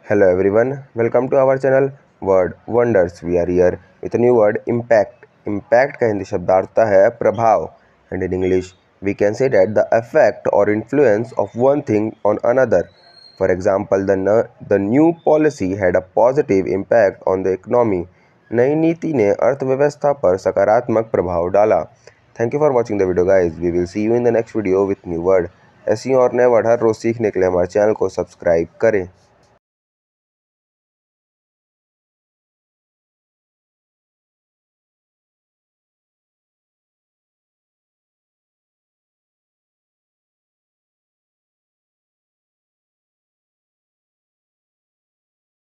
Hello everyone, welcome to our channel Word Wonders. We are here with a new word impact. Impact का हिंदी शब्दार्थ है प्रभाव and in English we can say that the effect or influence of one thing on another. For example, the new policy had a positive impact on the economy. नई नीति ने अर्थव्यवस्था पर सकारात्मक प्रभाव डाला. Thank you for watching the video guys. We will see you in the next video with new word. ऐसी और नए वर्ड हर रोज़ सीखने के लिए हमारे चैनल को सब्सक्राइब करें.